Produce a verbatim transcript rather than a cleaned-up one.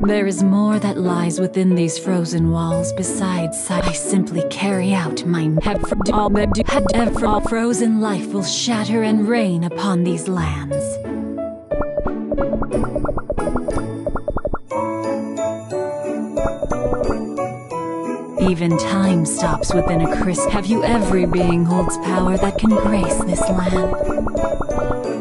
There is more that lies within these frozen walls besides I simply carry out my all ever all frozen life will shatter and rain upon these lands. Even time stops within a crisp. Have you every being holds power that can grace this land?